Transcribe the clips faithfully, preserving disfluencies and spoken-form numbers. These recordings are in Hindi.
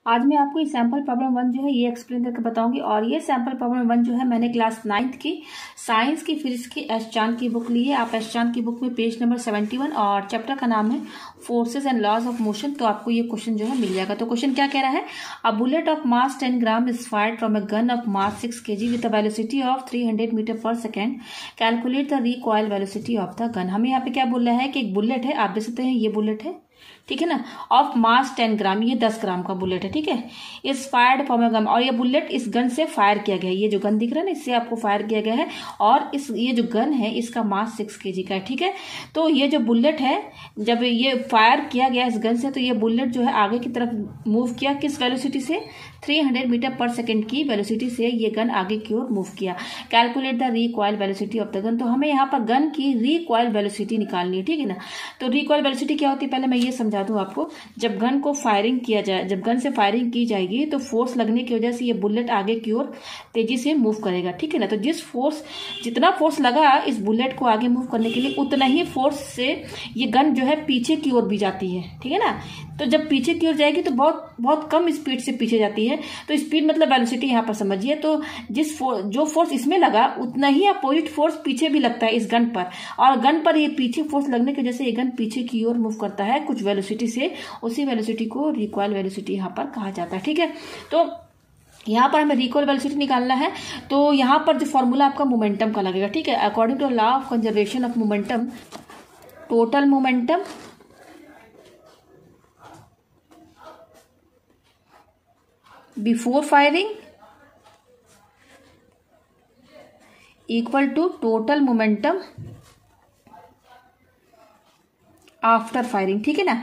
आज मैं आपको ये सैम्पल प्रॉब्लम वन जो है ये एक्सप्लेन करके बताऊंगी। और ये सैम्पल प्रॉब्लम वन जो है मैंने क्लास नाइन्थ की साइंस की फिजिक्स की एस चांद की बुक ली है। आप एस चांद की बुक में पेज नंबर सेवेंटी वन और चैप्टर का नाम है forces and laws of motion. तो आपको ये क्वेश्चन जो है मिल जाएगा। तो क्वेश्चन क्या कह रहा है, a bullet of mass ten gram is fired from a gun of mass six KG with a velocity of three hundred metre per second, calculate the recoil velocity of the gun. हमें यहाँ पे क्या बोल रहा है कि एक बुलेट है, आप देख सकते हैं ये बुलेट है, ठीक है ना, ऑफ मास टेन ग्राम, ये दस ग्राम का बुलेट है, ठीक है, इस फायर्ड फ्रॉम अ गन, और ये बुलेट इस गन से फायर किया गया है। ये जो गन दिख रहा है ना, इससे आपको फायर किया गया है और इस ये जो गन है इसका मास सिक्स केजी का है, ठीक है। तो ये जो बुलेट है, जब ये फायर किया गया इस गन से, तो ये बुलेट जो है आगे की तरफ मूव किया, किस वेलोसिटी से, three hundred metre per second की वेलोसिटी से ये गन आगे की ओर मूव किया। Calculate the recoil velocity of the gun. तो हमें यहाँ पर गन की रिकॉइल वेलोसिटी निकालनी है, ठीक है ना। तो रिकॉइल वेलोसिटी क्या होती है, पहले मैं ये समझा दूं आपको। जब गन को फायरिंग किया जाए, जब गन से फायरिंग की जाएगी तो फोर्स लगने की वजह से ये बुलेट आगे की ओर तेजी से मूव करेगा, ठीक है ना। तो जिस फोर्स, जितना फोर्स लगा इस बुलेट को आगे मूव करने के लिए, उतना ही फोर्स से ये गन जो है पीछे की ओर भी जाती है, ठीक है ना। तो जब पीछे की ओर जाएगी तो बहुत बहुत कम स्पीड से पीछे जाती है। तो स्पीड मतलब वेलोसिटी यहाँ पर समझिए। तो जिस फोर्स, जो फोर्स इसमें लगा उतना ही अपोजिट फोर्स पीछे भी लगता है इस गन पर, और गन पर ये पीछे फोर्स लगने की वजह से ये गन पीछे की ओर मूव करता है कुछ वेलोसिटी से। उसी वेलोसिटी को रिकॉइल वेलोसिटी यहाँ पर कहा जाता है, ठीक है। तो यहाँ पर हमें रिकॉइल वेलोसिटी निकालना है। तो यहाँ पर जो फॉर्मूला आपका मोमेंटम का लगेगा, ठीक है। According to law of conservation of momentum, total momentum before firing equal to total momentum after firing, ठीक है ना।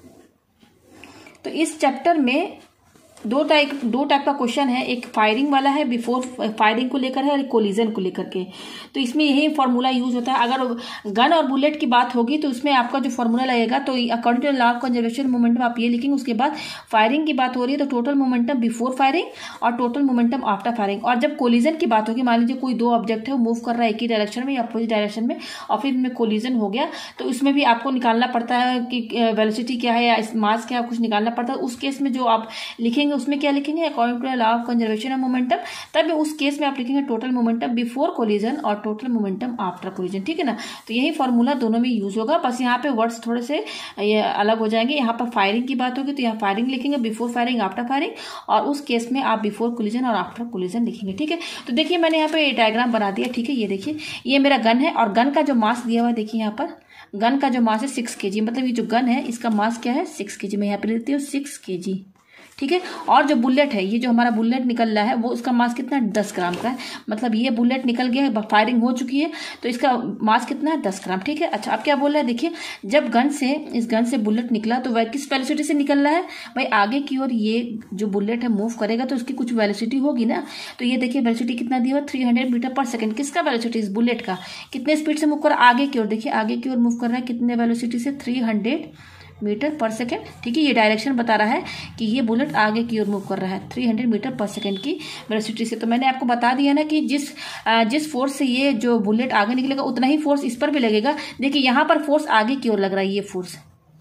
तो इस चैप्टर में दो टाइप दो टाइप का क्वेश्चन है, एक फायरिंग वाला है, बिफोर फायरिंग को लेकर है, और कोलिजन को लेकर के। तो इसमें यही फॉर्मूला यूज होता है। अगर गन और बुलेट की बात होगी तो उसमें आपका जो फॉर्मूला लगेगा, तो according to law of conservation momentum आप ये लिखेंगे। उसके बाद फायरिंग की बात हो रही है तो टोटल मोमेंटम बिफोर फायरिंग और टोटल मोमेंटम आफ्टर फायरिंग। और जब कोलिजन की बात होगी, मान लीजिए कोई दो ऑब्जेक्ट है वो मूव कर रहा है एक ही डायरेक्शन में या अपोजिट डायरेक्शन में, और फिर इनमें कोलिजन हो गया, तो इसमें भी आपको निकालना पड़ता है कि वेलोसिटी क्या है या मास क्या है, कुछ निकालना पड़ता है। उस केस में जो आप लिखेंगे उसमें क्या लिखेंगे, according to law of conservation of momentum. तब उस केस में आप लिखेंगे टोटल मोमेंटम बिफोर कोलिजन और टोटल मोमेंटम आफ्टर कोलिजन, ठीक है ना। तो यही फॉर्मूला दोनों में यूज होगा, बस यहाँ पे वर्ड्स थोड़े से ये अलग हो जाएंगे। यहाँ पर फायरिंग की बात होगी तो यहाँ फायरिंग लिखेंगे, बिफोर फायरिंग, आफ्टर फायरिंग, और उस केस में आप बिफोर कोलिजन और आफ्टर कोलिजन लिखेंगे, ठीक है। तो देखिए मैंने यहाँ पे डायग्राम बना दिया, ठीक है। ये देखिए ये मेरा गन है और गन का जो मास दिया हुआ है, देखिए यहाँ पर गन का जो मास है सिक्स के जी, मतलब ये जो गन है इसका मास क्या है, सिक्स के जी। मैं यहाँ पे लिखती हूँ सिक्स के जी, ठीक है। और जो बुलेट है, ये जो हमारा बुलेट निकल रहा है वो उसका मास कितना है, दस ग्राम का है। मतलब ये बुलेट निकल गया है, फायरिंग हो चुकी है, तो इसका मास कितना है, दस ग्राम, ठीक है। अच्छा अब क्या बोल रहा है, देखिए जब गन से, इस गन से बुलेट निकला तो वह किस वेलोसिटी से निकल रहा है भाई, आगे की ओर ये जो बुलेट है मूव करेगा तो उसकी कुछ वेलोसिटी होगी ना। तो ये देखिए वेलोसिटी कितना दिया हुआ, three hundred metre per second. किसका वेलोसिटी, इस बुलेट का। कितने स्पीड से मूव कर रहा है, आगे की ओर, देखिए आगे की ओर मूव कर रहा है, कितने वेलोसिटी से, three hundred metre per second, ठीक है। ये डायरेक्शन बता रहा है कि ये बुलेट आगे की ओर मूव कर रहा है three hundred metre per second की वेलोसिटी से। तो मैंने आपको बता दिया ना कि जिस जिस फोर्स से ये जो बुलेट आगे निकलेगा उतना ही फोर्स इस पर भी लगेगा। देखिए यहाँ पर फोर्स आगे की ओर लग रहा है, ये फोर्स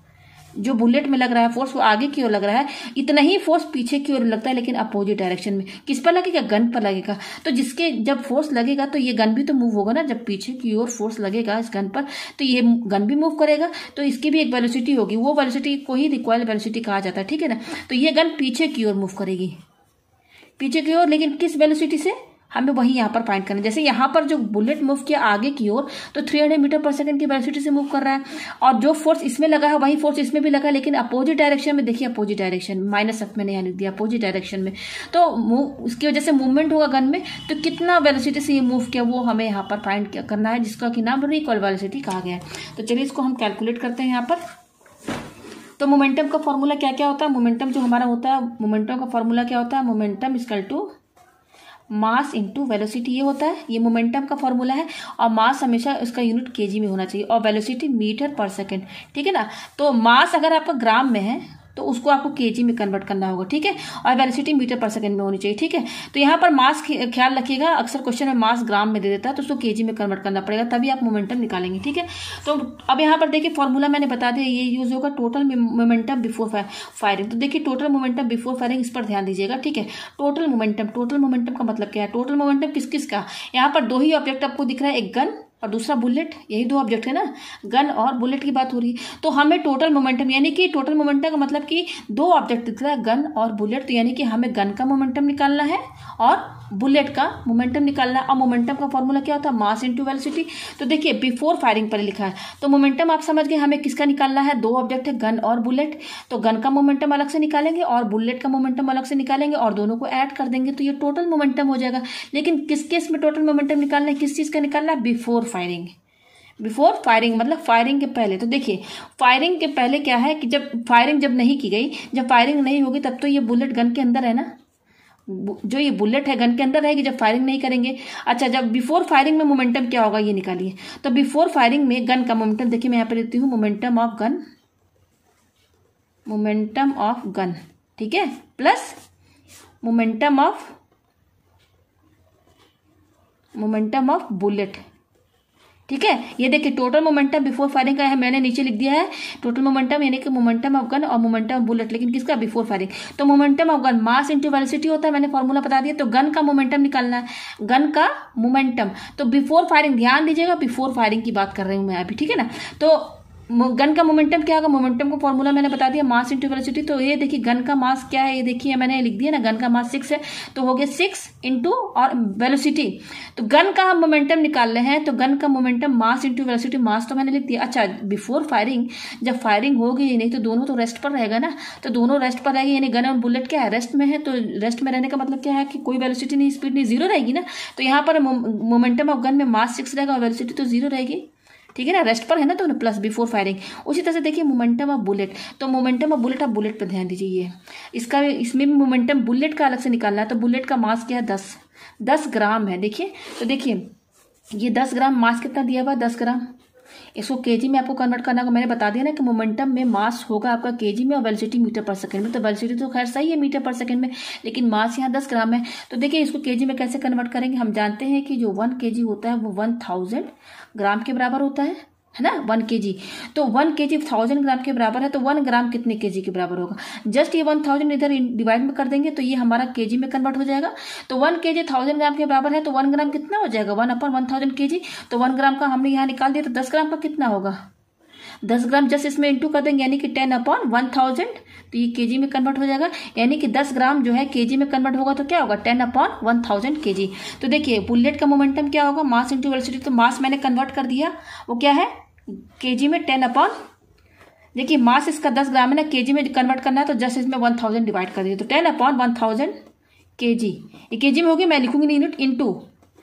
जो बुलेट में लग रहा है फोर्स वो आगे की ओर लग रहा है, इतना ही फोर्स पीछे की ओर लगता है लेकिन अपोजिट डायरेक्शन में। किस पर लगेगा, गन पर लगेगा। तो जिसके जब फोर्स लगेगा तो ये गन भी तो मूव होगा ना। जब पीछे की ओर फोर्स लगेगा इस गन पर तो ये गन भी मूव करेगा, तो इसकी भी एक वेलोसिटी होगी, वो वेलोसिटी को ही रिकॉइल वेलोसिटी कहा जाता है, ठीक है ना। तो ये गन पीछे की ओर मूव करेगी, पीछे की ओर, लेकिन किस वेलोसिटी से, हमें वही यहाँ पर फाइंड करना है। जैसे यहाँ पर जो बुलेट मूव किया आगे की ओर तो three hundred metre per second की वेलोसिटी से मूव कर रहा है, और जो फोर्स इसमें लगा है वही फोर्स इसमें भी लगा है, लेकिन अपोजिट डायरेक्शन में। देखिए अपोजिट डायरेक्शन, माइनस अप मैंने यहाँ लिख दिया, अपोजिट डायरेक्शन में। तो मूव, उसकी वजह से मूवमेंट होगा गन में, तो कितना वेलोसिटी से ये मूव किया वो हमें यहाँ पर फाइंड करना है, जिसका कि नाम रिकॉइल वेलोसिटी कहा गया है। तो चलिए इसको हम कैलकुलेट करते हैं यहाँ पर। तो मोमेंटम का फॉर्मूला क्या क्या होता है, मोमेंटम जो हमारा होता है, मोमेंटम का फॉर्मूला क्या होता है, momentum equal to mass into velocity, ये होता है, ये मोमेंटम का फॉर्मूला है। और मास हमेशा उसका यूनिट केजी में होना चाहिए और वेलोसिटी मीटर पर सेकंड, ठीक है ना। तो मास अगर आपका ग्राम में है तो उसको आपको केजी में कन्वर्ट करना होगा, ठीक है। और वेलोसिटी मीटर पर सेकंड में होनी चाहिए, ठीक है। तो यहाँ पर मास ख्याल रखिएगा, अक्सर क्वेश्चन में मास ग्राम में दे देता है, तो उसको केजी में कन्वर्ट करना पड़ेगा, तभी आप मोमेंटम निकालेंगे, ठीक है। तो अब यहाँ पर देखिए फॉर्मूला मैंने बता दिया, ये यूज होगा टोटल मोमेंटम बिफोर फायरिंग। तो देखिए टोटल मोमेंटम बिफोर फायरिंग, इस पर ध्यान दीजिएगा, ठीक है। टोटल मोमेंटम, टोटल मोमेंटम का मतलब क्या है? टोटल मोमेंटम किस किस का? यहाँ पर दो ही ऑब्जेक्ट आपको दिख रहा है, एक गन और दूसरा बुलेट, यही दो ऑब्जेक्ट है ना, गन और बुलेट की बात हो रही है। तो हमें टोटल मोमेंटम, यानी कि टोटल मोमेंटम का मतलब कि दो ऑब्जेक्ट दिख रहा है, गन और बुलेट, तो यानी कि हमें गन का मोमेंटम निकालना है और बुलेट का मोमेंटम निकालना है। और मोमेंटम का फॉर्मूला क्या होता है? Mass into velocity. तो देखिए बिफोर फायरिंग पर लिखा है, तो मोमेंटम आप समझ गए, हमें किसका निकालना है? दो ऑब्जेक्ट है, गन और बुलेट, तो गन का मोमेंटम अलग से निकालेंगे और बुलेट का मोमेंटम अलग से निकालेंगे और दोनों को ऐड कर देंगे, तो ये टोटल मोमेंटम हो जाएगा। लेकिन किस केस में टोटल मोमेंटम निकालना है, किस चीज का निकालना है? Before firing. बिफोर फायरिंग मतलब फायरिंग के पहले। तो देखिए फायरिंग के पहले क्या है कि जब फायरिंग जब नहीं की गई, जब फायरिंग नहीं होगी तब तो ये बुलेट गन के अंदर है ना, जो ये बुलेट है गन के अंदर रहेगी जब फायरिंग नहीं करेंगे। अच्छा, जब बिफोर फायरिंग में मोमेंटम क्या होगा ये निकालिए। तो बिफोर फायरिंग में गन का मोमेंटम, देखिए मैं यहाँ पे लिखती हूँ momentum of gun, momentum of gun, ठीक है, plus momentum of momentum of bullet, ठीक है। ये देखिए टोटल मोमेंटम बिफोर फायरिंग का है, मैंने नीचे लिख दिया है टोटल मोमेंटम, यानी कि मोमेंटम ऑफ गन और मोमेंटम ऑफ बुलेट, लेकिन किसका? Before firing. तो momentum of gun mass into velocity होता है, मैंने फॉर्मूला बता दिया। तो गन का मोमेंटम निकालना है, गन का मोमेंटम। तो बिफोर फायरिंग, ध्यान दीजिएगा बिफोर फायरिंग की बात कर रही हूँ मैं अभी, ठीक है ना। तो गन का मोमेंटम क्या होगा? मोमेंटम का फॉर्मूला मैंने बता दिया, मास इंटू वेलोसिटी। तो ये देखिए गन का मास क्या है, ये देखिए मैंने लिख दिया ना, गन का मास सिक्स है, तो हो गया सिक्स इंटू और वेलोसिटी। तो गन का हम मोमेंटम निकाल रहे हैं, तो गन का momentum mass into velocity, mass तो मैंने लिख दिया। अच्छा, बिफोर फायरिंग जब फायरिंग होगी नहीं तो दोनों तो रेस्ट पर रहेगा ना, तो दोनों रेस्ट पर रहेगी, यानी गन और बुलेट क्या है? रेस्ट में है। तो रेस्ट में रहने का मतलब क्या है कि कोई वेलोसिटी नहीं, स्पीड नहीं, जीरो रहेगी ना। तो यहाँ पर मोमेंटम ऑफ गन में मास सिक्स रहेगा और वेलोसिटी तो जीरो रहेगी, ठीक है ना, रेस्ट पर है ना, तो प्लस बिफोर फायरिंग। उसी तरह से देखिए मोमेंटम ऑफ बुलेट, तो मोमेंटम ऑफ बुलेट, आप बुलेट पर ध्यान दीजिए, ये इसका इसमें भी मोमेंटम बुलेट का अलग से निकालना है। तो बुलेट का मास क्या है? दस दस ग्राम है, देखिए। तो देखिए ये दस ग्राम मास कितना दिया हुआ? दस ग्राम। इसको केजी में आपको कन्वर्ट करना होगा, मैंने बता दिया ना कि मोमेंटम में मास होगा आपका केजी में और वेलोसिटी मीटर पर सेकंड में। तो वेलोसिटी तो खैर सही है मीटर पर सेकंड में, लेकिन मास यहाँ दस ग्राम है। तो देखिए इसको केजी में कैसे कन्वर्ट करेंगे? हम जानते हैं कि जो वन केजी होता है वो वन थाउजेंड ग्राम के बराबर होता है, है ना, वन केजी। तो वन केजी थाउजेंड ग्राम के बराबर है, तो वन ग्राम कितने केजी के बराबर होगा? जस्ट ये वन थाउजेंड इधर डिवाइड में कर देंगे तो ये हमारा केजी में कन्वर्ट हो जाएगा। तो वन केजी थाउजेंड ग्राम के बराबर है, तो वन ग्राम कितना हो जाएगा? One upon one thousand KG. तो वन ग्राम का हमने यहाँ निकाल दिया, तो दस ग्राम का कितना होगा? दस ग्राम जस्ट इसमें इंटू कर देंगे, यानी कि टेन अपॉन वन थाउजेंड, तो ये केजी में कन्वर्ट हो जाएगा। यानी कि दस ग्राम जो है केजी में कन्वर्ट होगा, तो क्या होगा? Ten upon one thousand KG. तो देखिए बुलेट का मोमेंटम क्या होगा? Mass into velocity. तो मास मैंने कन्वर्ट कर दिया, वो क्या है? केजी में टेन अपॉन, देखिए मास इसका दस ग्राम है ना, केजी में कन्वर्ट करना है, तो जस्ट इसमें वन थाउजेंड डिवाइड कर दिया, तो ten upon one thousand KG. ये केजी में होगी, मैं लिखूंगी नहीं यूनिट, इनटू,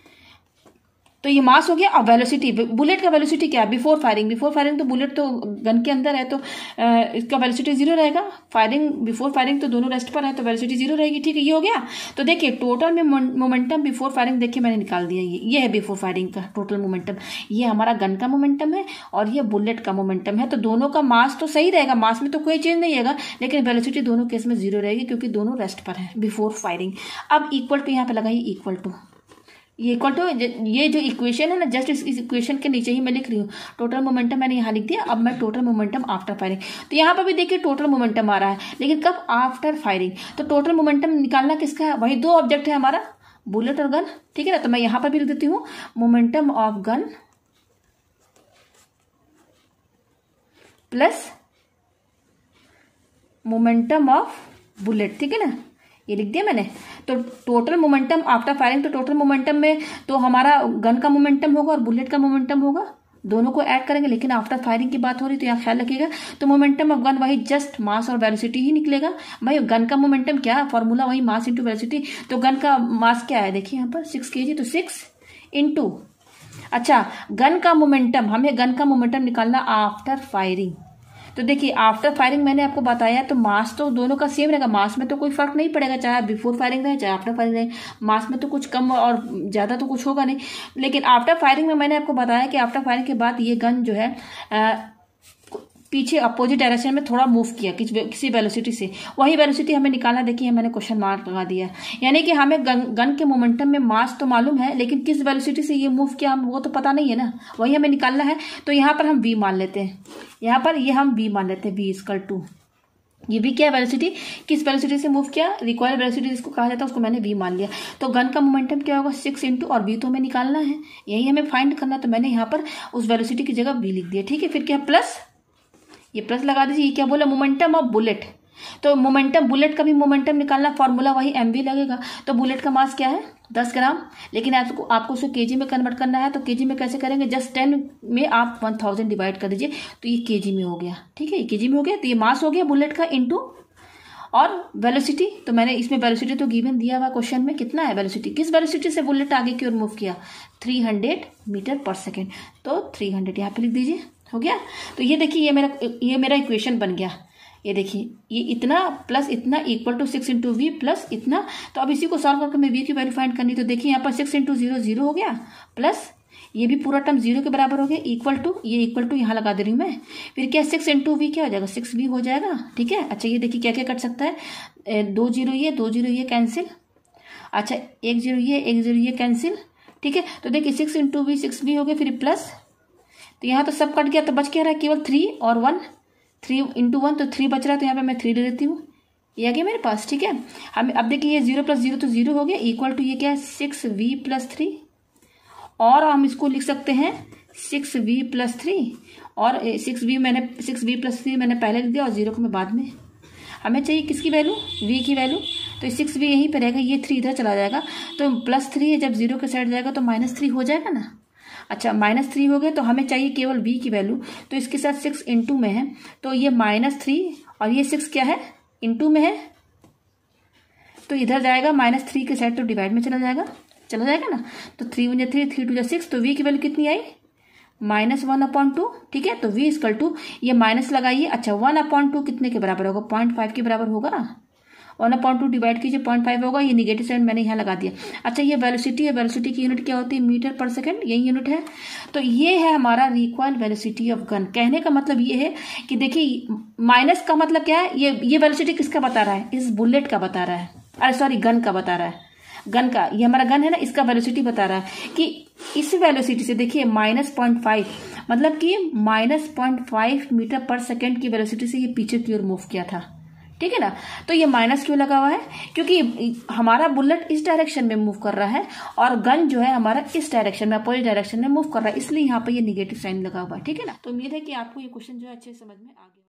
तो ये मास हो गया। और वेलोसिटी, बुलेट का वेलोसिटी क्या है? बिफोर फायरिंग, बिफोर फायरिंग तो बुलेट तो गन के अंदर है, तो आ, इसका वेलोसिटी जीरो रहेगा। फायरिंग बिफोर फायरिंग तो दोनों रेस्ट पर है, तो वेलोसिटी जीरो रहेगी, ठीक है, ये हो गया। तो देखिए टोटल में मोमेंटम बिफोर फायरिंग, देखिए मैंने निकाल दिया, ये ये है बिफोर फायरिंग का टोटल मोमेंटम। ये हमारा गन का मोमेंटम है और ये बुलेट का मोमेंटम है। तो दोनों का मास तो सही रहेगा, मास में तो कोई चेंज नहीं रहेगा, लेकिन वेलोसिटी दोनों केस में जीरो रहेगी क्योंकि दोनों रेस्ट पर है बिफोर फायरिंग। अब इक्वल टू यहाँ पे लगाइए, इक्वल टू, ये इक्वल टू, ये जो इक्वेशन है ना, जस्ट इस इक्वेशन के नीचे ही मैं लिख रही हूँ टोटल मोमेंटम, मैंने यहाँ लिख दिया। अब मैं टोटल मोमेंटम आफ्टर फायरिंग, तो यहाँ पर भी देखिए टोटल मोमेंटम आ रहा है, लेकिन कब? After firing. तो टोटल मोमेंटम निकालना किसका है? वही दो ऑब्जेक्ट है हमारा, बुलेट और गन, ठीक है ना। तो मैं यहाँ पर भी लिख देती हूँ momentum of gun plus momentum of bullet, ठीक है ना, ये लिख दिया मैंने। तो टोटल मोमेंटम आफ्टर फायरिंग, तो टोटल मोमेंटम में तो हमारा गन का मोमेंटम होगा और बुलेट का मोमेंटम होगा, दोनों को ऐड करेंगे, लेकिन आफ्टर फायरिंग की बात हो रही तो यहाँ ख्याल रखिएगा। तो मोमेंटम ऑफ गन वही जस्ट मास और वेलोसिटी ही निकलेगा। भाई गन का मोमेंटम क्या है? फॉर्मूला वही मास इंटू वेलोसिटी। तो गन का मास क्या है? देखिए यहाँ पर सिक्स के जी, तो सिक्स इंटू, अच्छा गन का मोमेंटम, हमें गन का मोमेंटम निकालना आफ्टर फायरिंग। तो देखिए आफ्टर फायरिंग मैंने आपको बताया, तो मास तो दोनों का सेम रहेगा, मास में तो कोई फर्क नहीं पड़ेगा, चाहे बिफोर फायरिंग रहे चाहे आफ्टर फायरिंग रहे, मास में तो कुछ कम और ज़्यादा तो कुछ होगा नहीं। लेकिन आफ्टर फायरिंग में मैंने आपको बताया कि आफ्टर फायरिंग के बाद ये गन जो है आ, पीछे अपोजिट डायरेक्शन में थोड़ा मूव किया किसी वेलोसिटी से, वही वेलोसिटी हमें निकालना। देखिए मैंने क्वेश्चन मार्क लगा दिया, यानी कि हमें गन, गन के मोमेंटम में मास तो मालूम है, लेकिन किस वेलोसिटी से ये मूव किया हम वो तो पता नहीं है ना, वही हमें निकालना है। तो यहाँ पर हम v मान लेते हैं, यहाँ पर ये हम v मान लेते हैं, v इक्वल टू ये भी क्या वेलोसिटी, किस वेलोसिटी से मूव किया, रिक्वायर्ड वेलोसिटी जिसको कहा जाता है उसको मैंने v मान लिया। तो गन का मोमेंटम क्या होगा, सिक्स इंटू और v तो हमें निकालना है, यही हमें फाइंड करना। तो मैंने यहाँ पर उस वेलोसिटी की जगह v लिख दिया, ठीक है। फिर क्या प्लस, ये प्लस लगा दीजिए। ये क्या बोला, मोमेंटम ऑफ बुलेट। तो मोमेंटम, बुलेट का भी मोमेंटम निकालना, फॉर्मूला वही एम वी लगेगा। तो बुलेट का मास क्या है, दस ग्राम, लेकिन आपको आपको उसे केजी में कन्वर्ट करना है। तो केजी में कैसे करेंगे, जस्ट टेन में आप वन थाउजेंड डिवाइड कर दीजिए, तो ये केजी में हो गया, ठीक है। ये केजी में हो गया, तो ये मास हो गया बुलेट का इंटू और वेलोसिटी। तो मैंने इसमें वेलोसिटी तो गिवन दिया हुआ क्वेश्चन में, कितना है वेलोसिटी, किस वेलोसिटी से बुलेट आगे की ओर मूव किया, three hundred metre per second. तो थ्री हंड्रेड यहाँ पे लिख दीजिए, हो गया। तो ये देखिए ये मेरा ये मेरा इक्वेशन बन गया। ये देखिए ये इतना प्लस इतना equal to six into V plus इतना। तो अब इसी को सॉल्व करके मैं वी की वैल्यू फाइंड करनी। तो देखिए यहाँ पर सिक्स इंटू जीरो जीरो हो गया, प्लस ये भी पूरा टर्म जीरो के बराबर हो गया, इक्वल टू ये इक्वल टू यहाँ लगा दे रही हूँ मैं। फिर क्या सिक्स इंटू वी क्या हो जाएगा, सिक्स वी हो जाएगा, ठीक है। अच्छा ये देखिए क्या क्या कट सकता है, दो जीरो ये दो जीरो ये कैंसिल, अच्छा एक जीरो ये एक जीरो ये कैंसिल, ठीक है। तो देखिए six into V six V हो गया, फिर प्लस, तो यहाँ तो सब कट गया, तो बच क्या रहा है केवल थ्री और वन, थ्री इंटू वन तो थ्री बच रहा है, तो यहाँ पे मैं थ्री ले लेती हूँ, ये आ गया मेरे पास, ठीक है। हम अब देखिए ये जीरो प्लस जीरो तो जीरो हो गया, इक्वल टू ये क्या है सिक्स वी प्लस थ्री, और हम इसको लिख सकते हैं सिक्स वी प्लस थ्री, और सिक्स वी मैंने सिक्स वी प्लस थ्री मैंने पहले लिख दिया और जीरो को मैं बाद में। हमें चाहिए किसकी वैल्यू, वी की वैल्यू। तो सिक्स वी यहीं पे रहेगा, ये थ्री इधर चला जाएगा, तो प्लस थ्री है, जब जीरो के साइड जाएगा तो माइनस थ्री हो जाएगा ना। अच्छा माइनस थ्री हो गया, तो हमें चाहिए केवल v की वैल्यू। तो इसके साथ सिक्स इंटू में है, तो ये माइनस थ्री और ये सिक्स क्या है इंटू में है, तो इधर जाएगा माइनस थ्री के साइड, तो डिवाइड में चला जाएगा चला जाएगा ना। तो थ्री वन जा थ्री, थ्री टू जा सिक्स, तो v की वैल्यू कितनी आई, माइनस वन अपॉइंट टू, ठीक है। तो v इक्वल टू ये माइनस लगाइए, अच्छा वन अपॉइंट टू कितने के बराबर होगा, पॉइंट फाइव के बराबर होगा। वन अपॉइंट टू डिवाइड कीजिए, पॉइंट फाइव होगा, ये निगेटिव साइड मैंने यहाँ लगा दिया। अच्छा ये वेलोसिटी है, वेलोसिटी की यूनिट क्या होती है, मीटर पर सेकंड, यही यूनिट है। तो ये है हमारा रिक्वायर्ड वेलोसिटी ऑफ गन। कहने का मतलब ये है कि देखिए माइनस का मतलब क्या है, ये ये वेलोसिटी किसका बता रहा है, इस बुलेट का बता रहा है, अरे सॉरी गन का बता रहा है, गन का, ये हमारा गन है ना, इसका वेलोसिटी बता रहा है कि इस वेलोसिटी से देखिए माइनस पॉइंट फाइव, मतलब कि minus point five metre per second की वेलोसिटी से ये पीछे की ओर मूव किया था, ठीक है ना। तो ये माइनस क्यों लगा हुआ है, क्योंकि हमारा बुलेट इस डायरेक्शन में मूव कर रहा है और गन जो है हमारा इस डायरेक्शन में अपोजिट डायरेक्शन में मूव कर रहा है, इसलिए यहाँ पे ये निगेटिव साइन लगा हुआ है, ठीक है ना। तो उम्मीद है कि आपको ये क्वेश्चन जो है अच्छे से समझ में आ गया।